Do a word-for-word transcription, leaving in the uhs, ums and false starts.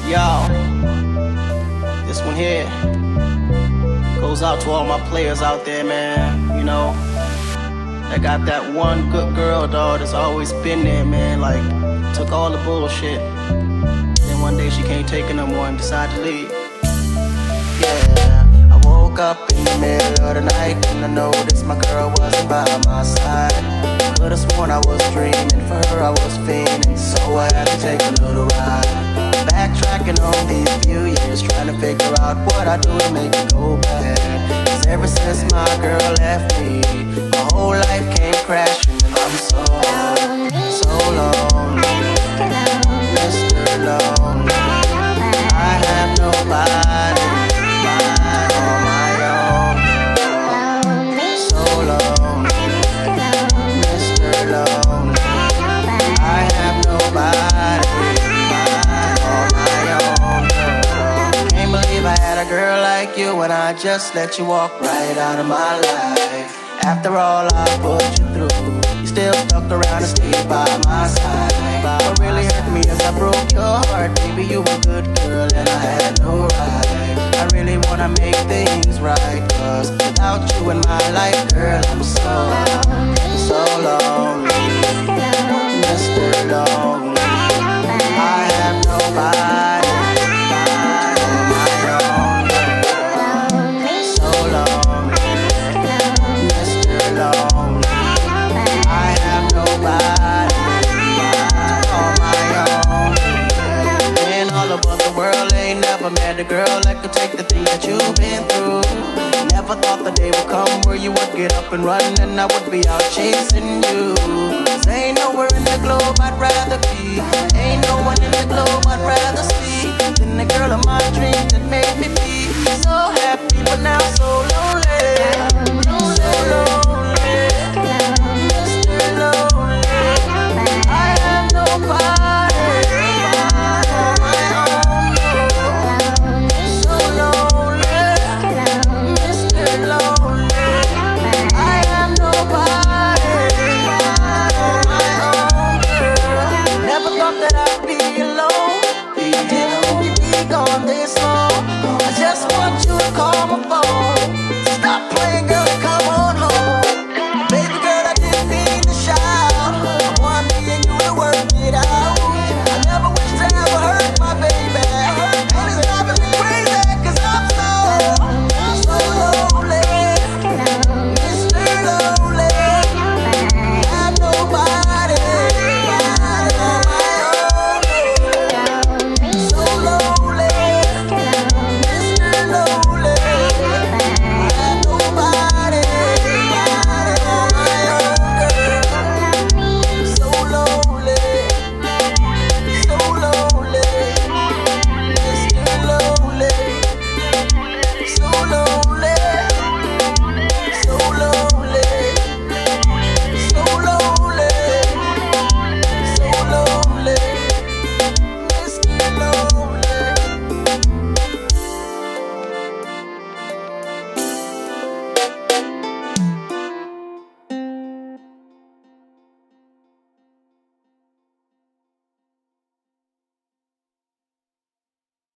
Yo, this one here goes out to all my players out there, man. You know, I got that one good girl, dog, that's always been there, man. Like, took all the bullshit. Then one day she can't take it no more and decided to leave. Yeah, I woke up in the middle of the night and I noticed my girl wasn't by my side. Could've sworn I was dreaming, for her I was fiending, so I had to take a little ride. Backtracking on these few years, trying to figure out what I do to make it go bad. Cause ever since my girl left me, my whole life came crashing and I'm so, so lonely, Mister Lonely. I have nobody, nobody on my own. So lonely, Mister Lonely. I have nobody, nobody on my own. Can't believe I had a girl like you and I just let you walk right out of my life. After all I put you through, you still stuck around and stayed by my side. What really hurt me is I broke your heart. Baby, you a good girl and I had no right. I really wanna make things right, cause without you in my life, girl, I'm so, so lonely, Mister Lonely. I have nobody, nobody on my own. So lonely, Mister Lonely. I have nobody, nobody on my own. In all over the world, ain't never met a girl that could take the thing that you've been through. Never thought the day would come where you would get up and run and I would be out chasing you. Cause ain't nowhere in the globe I'd rather be, ain't no one in the globe I'd rather see than the girl of my dreams that made me be so happy but now so lonely, so lonely, Mister Lonely. I have nobody, nobody on my own. So lonely, Mister Lonely. I have nobody, nobody on my own. Never thought that I'd